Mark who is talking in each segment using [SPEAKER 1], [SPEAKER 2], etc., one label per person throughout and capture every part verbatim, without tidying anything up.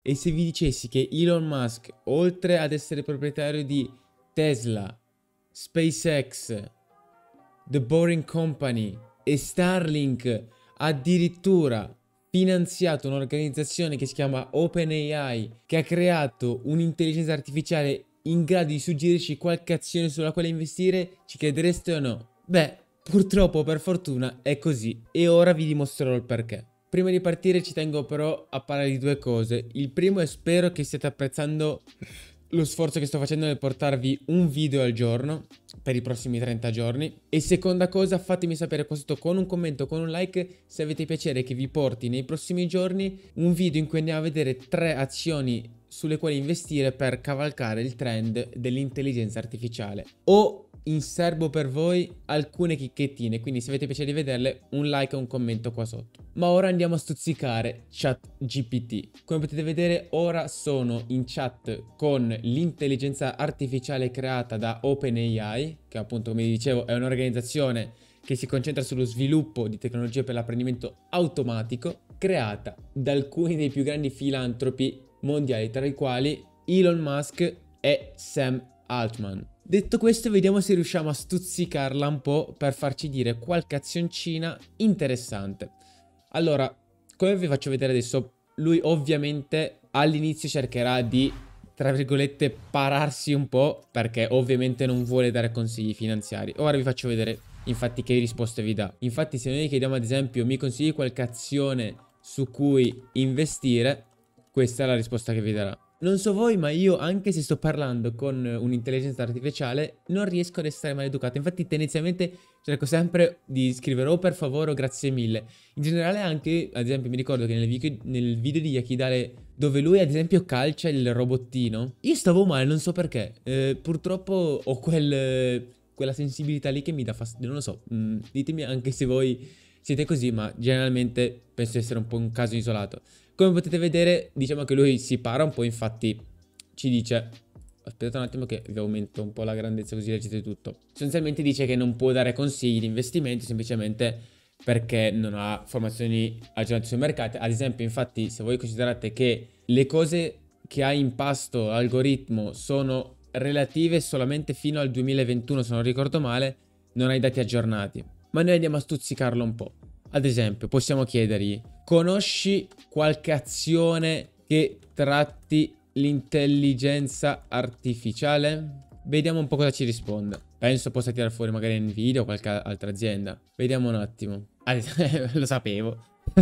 [SPEAKER 1] E se vi dicessi che Elon Musk, oltre ad essere proprietario di Tesla, SpaceX, The Boring Company e Starlink, addirittura finanziato un'organizzazione che si chiama OpenAI, che ha creato un'intelligenza artificiale in grado di suggerirci qualche azione sulla quale investire, ci credereste o no? Beh, purtroppo per fortuna è così e ora vi dimostrerò il perché. Prima di partire ci tengo però a parlare di due cose. Il primo è spero che stiate apprezzando lo sforzo che sto facendo nel portarvi un video al giorno per i prossimi trenta giorni. E seconda cosa, fatemi sapere qua sotto con un commento, con un like, se avete piacere che vi porti nei prossimi giorni un video in cui andiamo a vedere tre azioni sulle quali investire per cavalcare il trend dell'intelligenza artificiale. O in serbo per voi alcune chicchettine, quindi se avete piacere di vederle un like e un commento qua sotto. Ma ora andiamo a stuzzicare ChatGPT. Come potete vedere ora sono in chat con l'intelligenza artificiale creata da OpenAI, che appunto come vi dicevo è un'organizzazione che si concentra sullo sviluppo di tecnologie per l'apprendimento automatico, creata da alcuni dei più grandi filantropi mondiali, tra i quali Elon Musk e Sam Altman. Detto questo, vediamo se riusciamo a stuzzicarla un po' per farci dire qualche azioncina interessante. Allora, come vi faccio vedere adesso, lui ovviamente all'inizio cercherà di, tra virgolette, pararsi un po', perché ovviamente non vuole dare consigli finanziari. Ora vi faccio vedere infatti che risposte vi dà. Infatti se noi chiediamo ad esempio mi consigli qualche azione su cui investire, questa è la risposta che vi darà. Non so voi, ma io, anche se sto parlando con un'intelligenza artificiale, non riesco ad essere maleducato. Infatti tendenzialmente cerco sempre di scrivere o per favore o grazie mille. In generale anche, ad esempio, mi ricordo che nel video, nel video di Yakidale, dove lui ad esempio calcia il robottino, io stavo male, non so perché. Eh, purtroppo ho quel, quella sensibilità lì che mi dà fastidio, non lo so. Mm, ditemi anche se voi siete così, ma generalmente penso essere un po' un caso isolato. Come potete vedere, diciamo che lui si para un po', infatti ci dice... Aspettate un attimo che vi aumento un po' la grandezza così leggete tutto. Sostanzialmente dice che non può dare consigli di investimento semplicemente perché non ha formazioni aggiornate sui mercati. Ad esempio, infatti, se voi considerate che le cose che ha in pasto l'algoritmo sono relative solamente fino al duemilaventuno, se non ricordo male, non ha i dati aggiornati. Ma noi andiamo a stuzzicarlo un po'. Ad esempio, possiamo chiedergli: conosci qualche azione che tratti l'intelligenza artificiale? Vediamo un po' cosa ci risponde. Penso possa tirare fuori magari Nvidia o qualche altra azienda. Vediamo un attimo. Ah, lo sapevo.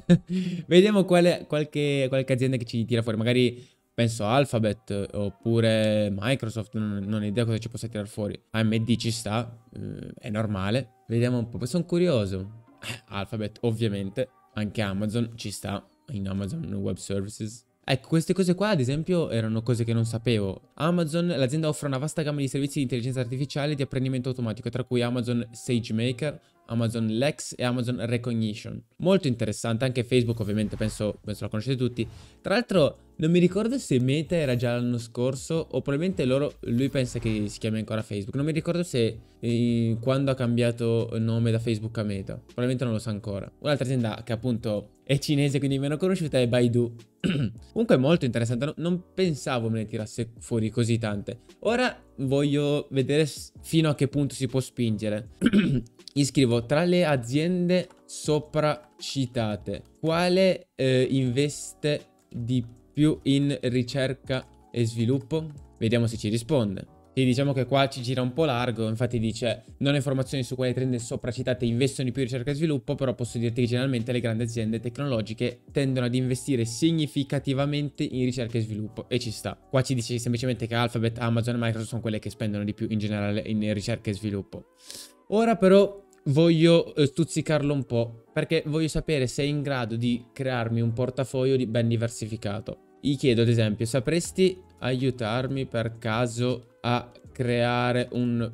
[SPEAKER 1] Vediamo quale, qualche, qualche azienda che ci tira fuori. Magari penso Alphabet oppure Microsoft. Non, non ho idea cosa ci possa tirare fuori. A M D ci sta, eh, è normale. Vediamo un po'. Sono curioso. Alphabet ovviamente. Anche Amazon ci sta, in Amazon Web Services. Ecco, queste cose qua ad esempio erano cose che non sapevo. Amazon, l'azienda offre una vasta gamma di servizi di intelligenza artificiale e di apprendimento automatico, tra cui Amazon SageMaker, Amazon Lex e Amazon Recognition. Molto interessante, anche Facebook ovviamente, penso, penso la conoscete tutti. Tra l'altro non mi ricordo se Meta era già l'anno scorso o probabilmente loro, lui pensa che si chiami ancora Facebook. Non mi ricordo se eh, quando ha cambiato nome da Facebook a Meta, probabilmente non lo sa ancora. Un'altra azienda che appunto è cinese, quindi meno conosciuta, è Baidu. Comunque è molto interessante, no, non pensavo me ne tirasse fuori così tante. Ora voglio vedere fino a che punto si può spingere. Gli scrivo: tra le aziende sopra citate, quale eh, investe di più in ricerca e sviluppo? Vediamo se ci risponde. E diciamo che qua ci gira un po' largo, infatti dice: non ho informazioni su quali aziende sopracitate investono di più in ricerca e sviluppo, però posso dirti che generalmente le grandi aziende tecnologiche tendono ad investire significativamente in ricerca e sviluppo, e ci sta. Qua ci dice semplicemente che Alphabet, Amazon e Microsoft sono quelle che spendono di più in generale in ricerca e sviluppo. Ora però voglio stuzzicarlo un po', perché voglio sapere se è in grado di crearmi un portafoglio ben diversificato. Gli chiedo ad esempio: sapresti aiutarmi per caso a creare un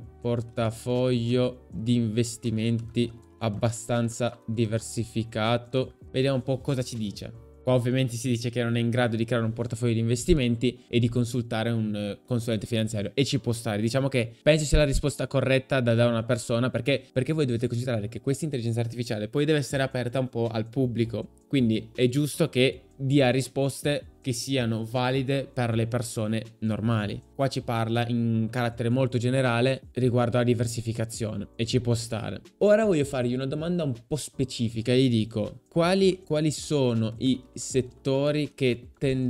[SPEAKER 1] portafoglio di investimenti abbastanza diversificato? Vediamo un po' cosa ci dice. Qua ovviamente si dice che non è in grado di creare un portafoglio di investimenti e di consultare un uh, consulente finanziario, e ci può stare. Diciamo che penso sia la risposta corretta da dare a una persona, perché, perché voi dovete considerare che questa intelligenza artificiale poi deve essere aperta un po' al pubblico, quindi è giusto che dia risposte che siano valide per le persone normali. Qua ci parla in carattere molto generale riguardo alla diversificazione e ci può stare. Ora voglio fargli una domanda un po' specifica. Gli dico quali, quali sono i settori che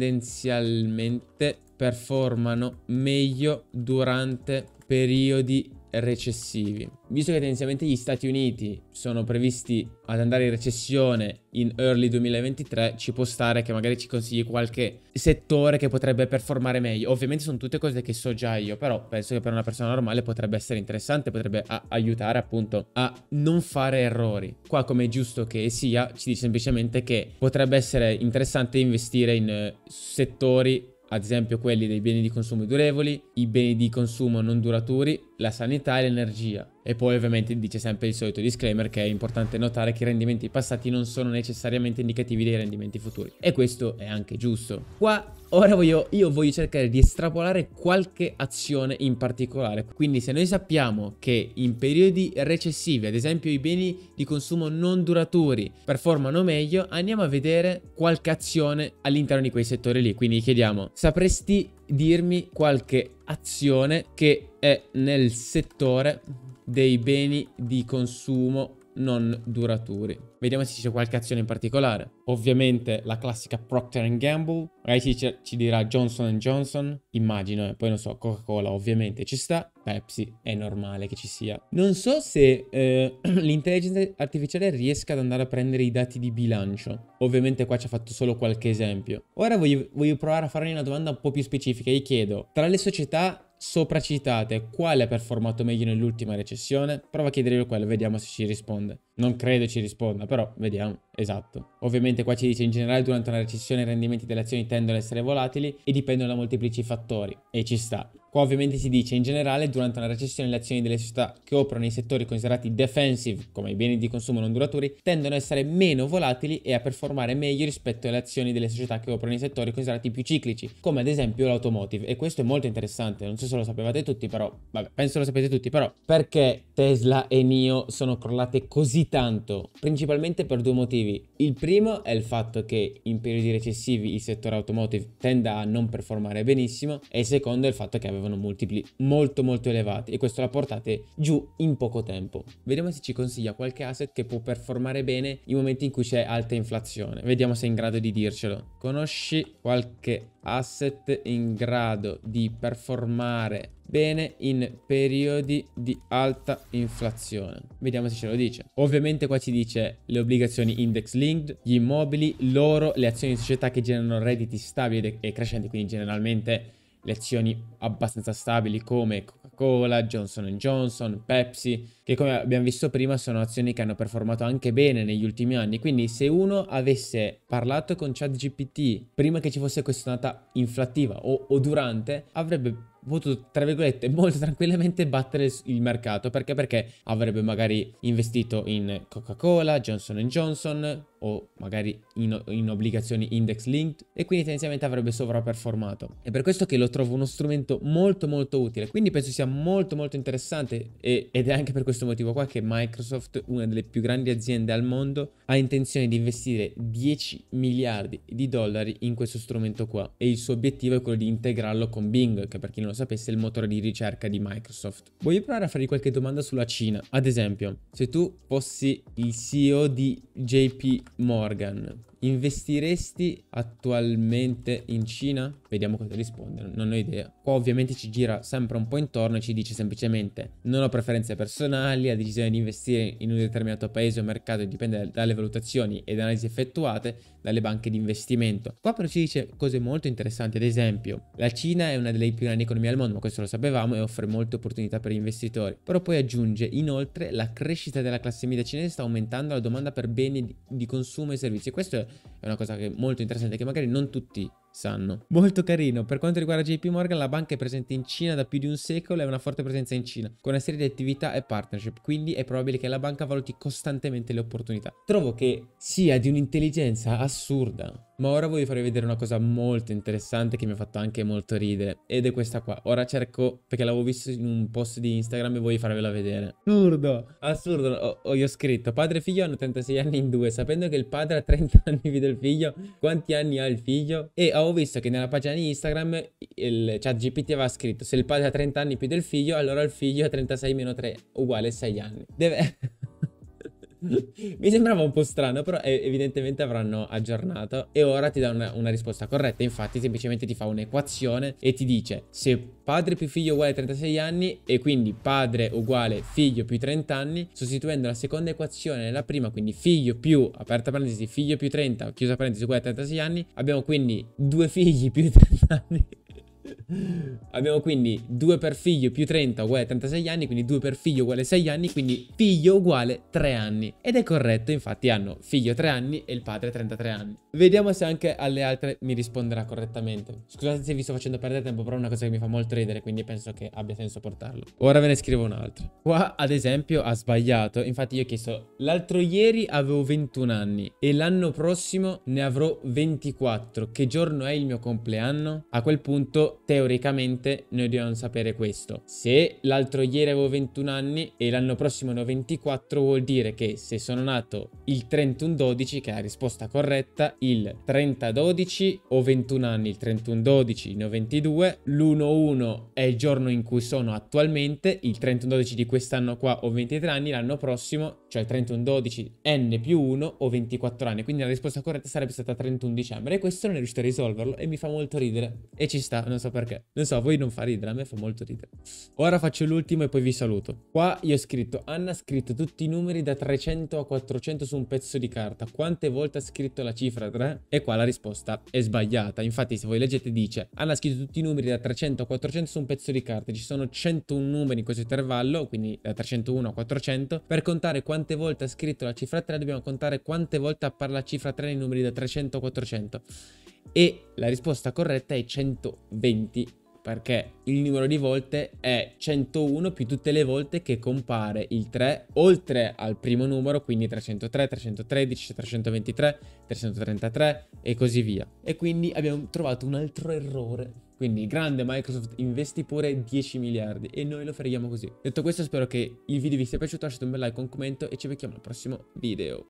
[SPEAKER 1] tendenzialmente performano meglio durante periodi recessivi. Visto che tendenzialmente gli Stati Uniti sono previsti ad andare in recessione in early duemilaventitré, ci può stare che magari ci consigli qualche settore che potrebbe performare meglio. Ovviamente sono tutte cose che so già io, però penso che per una persona normale potrebbe essere interessante, potrebbe aiutare appunto a non fare errori. Qua, come è giusto che sia, ci dice semplicemente che potrebbe essere interessante investire in uh, settori, ad esempio quelli dei beni di consumo durevoli, i beni di consumo non duraturi, la sanità e l'energia. E poi ovviamente dice sempre il solito disclaimer che è importante notare che i rendimenti passati non sono necessariamente indicativi dei rendimenti futuri. E questo è anche giusto. Qua ora voglio, io voglio cercare di estrapolare qualche azione in particolare. Quindi se noi sappiamo che in periodi recessivi, ad esempio i beni di consumo non duraturi performano meglio, andiamo a vedere qualche azione all'interno di quei settori lì. Quindi chiediamo, sapresti dirmi qualche azione che è nel settore dei beni di consumo non duraturi? Vediamo se c'è qualche azione in particolare. Ovviamente la classica Procter and Gamble, magari ci, ci dirà Johnson and Johnson, immagino, eh. Poi non so, Coca-Cola ovviamente ci sta, Pepsi è normale che ci sia. Non so se eh, l'intelligenza artificiale riesca ad andare a prendere i dati di bilancio. Ovviamente qua ci ha fatto solo qualche esempio. Ora voglio, voglio provare a fargli una domanda un po' più specifica. Gli chiedo, tra le società sopracitate, quale ha performato meglio nell'ultima recessione? Prova a chiedergli quello, vediamo se ci risponde. Non credo ci risponda, però vediamo. Esatto. Ovviamente qua ci dice in generale durante una recessione i rendimenti delle azioni tendono ad essere volatili e dipendono da molteplici fattori. E ci sta. Qua ovviamente si dice in generale durante una recessione le azioni delle società che operano nei settori considerati defensive, come i beni di consumo non duraturi, tendono ad essere meno volatili e a performare meglio rispetto alle azioni delle società che operano nei settori considerati più ciclici, come ad esempio l'automotive. E questo è molto interessante, non so se lo sapevate tutti, però vabbè, penso lo sapete tutti, però perché Tesla e N I O sono crollate così tanto? Principalmente per due motivi. Il primo è il fatto che in periodi recessivi il settore automotive tenda a non performare benissimo, e il secondo è il fatto che avevano multipli molto molto elevati e questo l'ha portate giù in poco tempo. Vediamo se ci consiglia qualche asset che può performare bene in momenti in cui c'è alta inflazione. Vediamo se è in grado di dircelo. Conosci qualche asset in grado di performare bene in periodi di alta inflazione? Vediamo se ce lo dice. Ovviamente qua ci dice le obbligazioni index linked, gli immobili, l'oro, le azioni di società che generano redditi stabili e crescenti, quindi generalmente le azioni abbastanza stabili come Coca-Cola, Johnson and Johnson, Pepsi, che come abbiamo visto prima sono azioni che hanno performato anche bene negli ultimi anni. Quindi se uno avesse parlato con ChatGPT prima che ci fosse questa ondata inflattiva o, o durante, avrebbe potuto, tra virgolette, molto tranquillamente battere il mercato. Perché? Perché avrebbe magari investito in Coca-Cola, Johnson and Johnson o magari in, in obbligazioni index linked e quindi tendenzialmente avrebbe sovraperformato. È per questo che lo trovo uno strumento molto molto utile, quindi penso sia molto molto interessante e, ed è anche per questo motivo qua che Microsoft, una delle più grandi aziende al mondo, ha intenzione di investire dieci miliardi di dollari in questo strumento qua e il suo obiettivo è quello di integrarlo con Bing, che per chi non lo sapesse è il motore di ricerca di Microsoft. Voglio provare a fargli qualche domanda sulla Cina. Ad esempio, se tu fossi il C E O di J P Morgan, investiresti attualmente in Cina? Vediamo cosa risponde, non ho idea. Qua ovviamente ci gira sempre un po' intorno e ci dice semplicemente non ho preferenze personali, la decisione di investire in un determinato paese o mercato dipende dalle valutazioni ed analisi effettuate dalle banche di investimento. Qua però ci dice cose molto interessanti, ad esempio la Cina è una delle più grandi economie al mondo, ma questo lo sapevamo, e offre molte opportunità per gli investitori. Però poi aggiunge inoltre la crescita della classe media cinese sta aumentando la domanda per beni di consumo e servizi. Questo è una cosa che è molto interessante, che magari non tutti sanno. Molto carino. Per quanto riguarda J P Morgan, la banca è presente in Cina da più di un secolo e ha una forte presenza in Cina, con una serie di attività e partnership, quindi è probabile che la banca valuti costantemente le opportunità. Trovo che sia di un'intelligenza assurda. Ma ora voglio farvi vedere una cosa molto interessante che mi ha fatto anche molto ridere, ed è questa qua. Ora cerco, perché l'avevo visto in un post di Instagram e voglio farvela vedere. Assurdo, assurdo. Ho, ho io scritto: padre e figlio hanno trentasei anni in due, sapendo che il padre ha trenta anni più del figlio, quanti anni ha il figlio? E avevo visto che nella pagina di Instagram il ChatGPT aveva scritto: se il padre ha trenta anni più del figlio, allora il figlio ha trentasei meno tre uguale sei anni. Deve... Mi sembrava un po' strano, però evidentemente avranno aggiornato e ora ti dà una, una risposta corretta. Infatti semplicemente ti fa un'equazione e ti dice: se padre più figlio uguale trentasei anni e quindi padre uguale figlio più trenta anni, sostituendo la seconda equazione nella prima, quindi figlio più, aperta parentesi, figlio più trenta, chiusa parentesi, uguale trentasei anni, abbiamo quindi due figli più trenta anni. Abbiamo quindi due per figlio più trenta uguale trentasei anni, quindi due per figlio uguale sei anni, quindi figlio uguale tre anni. Ed è corretto, infatti hanno figlio tre anni e il padre trentatré anni. Vediamo se anche alle altre mi risponderà correttamente. Scusate se vi sto facendo perdere tempo, però è una cosa che mi fa molto ridere, quindi penso che abbia senso portarlo. Ora ve ne scrivo un'altra. Qua ad esempio ha sbagliato, infatti io ho chiesto: l'altro ieri avevo ventuno anni e l'anno prossimo ne avrò ventiquattro, che giorno è il mio compleanno? A quel punto teoricamente noi dobbiamo sapere questo: se l'altro ieri avevo ventuno anni e l'anno prossimo ne ho ventiquattro, vuol dire che se sono nato il trentuno dodici, che è la risposta corretta, il trenta dodici ho ventuno anni, il trentuno dodici ne ho ventidue, l'uno uno è il giorno in cui sono attualmente, il trentuno dodici di quest'anno qua ho ventitré anni, l'anno prossimo, cioè il trentuno dodici n più uno, ho ventiquattro anni, quindi la risposta corretta sarebbe stata trentuno dicembre, e questo non è riuscito a risolverlo e mi fa molto ridere e ci sta, non so perché. Non so, a voi non fa ridere, a me fa molto ridere. Ora faccio l'ultimo e poi vi saluto. Qua io ho scritto: Anna ha scritto tutti i numeri da trecento a quattrocento su un pezzo di carta. Quante volte ha scritto la cifra tre? E qua la risposta è sbagliata. Infatti se voi leggete dice: Anna ha scritto tutti i numeri da trecento a quattrocento su un pezzo di carta. Ci sono centouno numeri in questo intervallo, quindi da trecentouno a quattrocento. Per contare quante volte ha scritto la cifra tre dobbiamo contare quante volte appare la cifra tre nei numeri da trecento a quattrocento. E la risposta corretta è centoventi, perché il numero di volte è centouno più tutte le volte che compare il tre oltre al primo numero, quindi trecentotré, trecentotredici, trecentoventitré, trecentotrentatré e così via. E quindi abbiamo trovato un altro errore. Quindi grande Microsoft, investi pure dieci miliardi e noi lo freghiamo così. Detto questo, spero che il video vi sia piaciuto, lasciate un bel like, un commento e ci becchiamo al prossimo video.